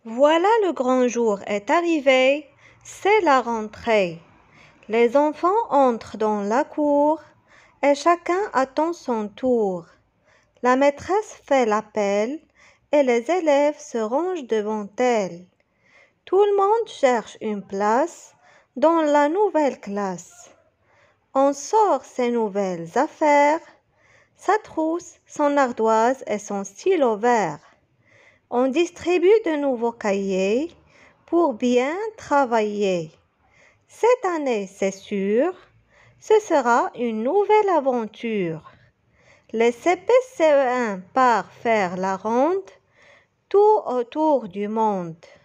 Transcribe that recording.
Voilà le grand jour est arrivé, c'est la rentrée. Les enfants entrent dans la cour et chacun attend son tour. La maîtresse fait l'appel et les élèves se rangent devant elle. Tout le monde cherche une place dans la nouvelle classe. On sort ses nouvelles affaires, sa trousse, son ardoise et son stylo vert. On distribue de nouveaux cahiers pour bien travailler. Cette année, c'est sûr, ce sera une nouvelle aventure. Les CP-CE1 partent faire la ronde tout autour du monde.